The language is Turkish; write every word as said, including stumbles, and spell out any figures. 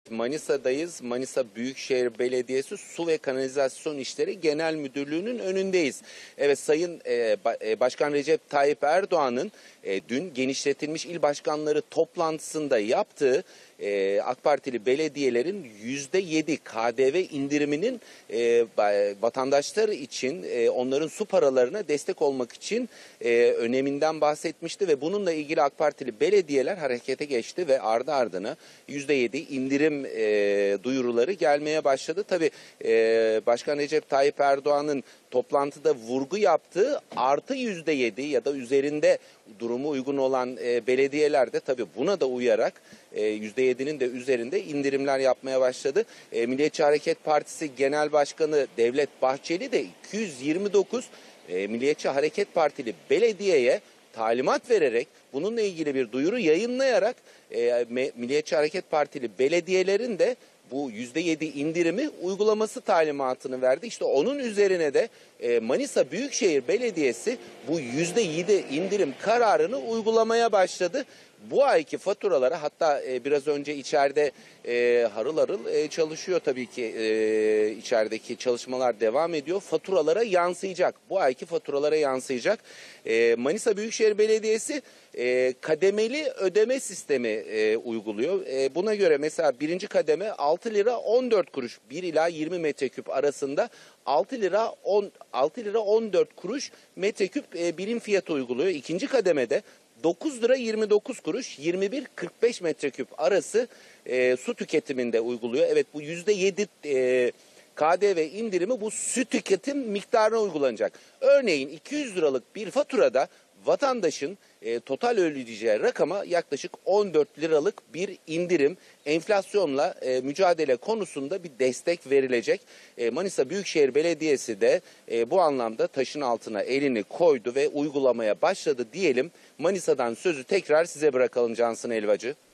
Manisa'dayız. Manisa Büyükşehir Belediyesi Su ve Kanalizasyon İşleri Genel Müdürlüğü'nün önündeyiz. Evet, Sayın e, Başkan Recep Tayyip Erdoğan'ın e, dün genişletilmiş il başkanları toplantısında yaptığı e, AK Partili belediyelerin yüzde yedi K D V indiriminin e, vatandaşlar için e, onların su paralarına destek olmak için e, öneminden bahsetmişti ve bununla ilgili AK Partili belediyeler harekete geçti ve ardı ardına yüzde yedi indirim e, duyuruları gelmeye başladı. Tabii e, Başkan Recep Tayyip Erdoğan'ın toplantıda vurgu yaptığı artı yüzde yedi ya da üzerinde durumu uygun olan e, belediyeler de tabii buna da uyarak e, yüzde yedinin de üzerinde indirimler yapmaya başladı. E, Milliyetçi Hareket Partisi Genel Başkanı Devlet Bahçeli de iki yüz yirmi dokuz e, Milliyetçi Hareket Partili belediyeye talimat vererek bununla ilgili bir duyuru yayınlayarak e, Milliyetçi Hareket Partili belediyelerin de bu yüzde yedi indirimi uygulaması talimatını verdi. İşte onun üzerine de e, Manisa Büyükşehir Belediyesi bu yüzde yedi indirim kararını uygulamaya başladı. Bu ayki faturalara, hatta e, biraz önce içeride e, harıl harıl e, çalışıyor tabii ki, e, içerideki çalışmalar devam ediyor. Faturalara yansıyacak. Bu ayki faturalara yansıyacak. E, Manisa Büyükşehir Belediyesi e, kademeli ödeme sistemi e, uyguluyor. E, buna göre mesela birinci kademe altı lira on dört kuruş, bir ila yirmi metreküp arasında altı lira on dört kuruş metreküp e, birim fiyatı uyguluyor. İkinci kademede dokuz lira yirmi dokuz kuruş, yirmi bir kırk beş metreküp arası e, su tüketiminde uyguluyor. Evet, bu yüzde yedi e, K D V indirimi bu su tüketim miktarına uygulanacak. Örneğin iki yüz liralık bir faturada vatandaşın e, total ödeyeceği rakama yaklaşık on dört liralık bir indirim, enflasyonla e, mücadele konusunda bir destek verilecek. E, Manisa Büyükşehir Belediyesi de e, bu anlamda taşın altına elini koydu ve uygulamaya başladı diyelim. Manisa'dan sözü tekrar size bırakalım Cansın Elvacı.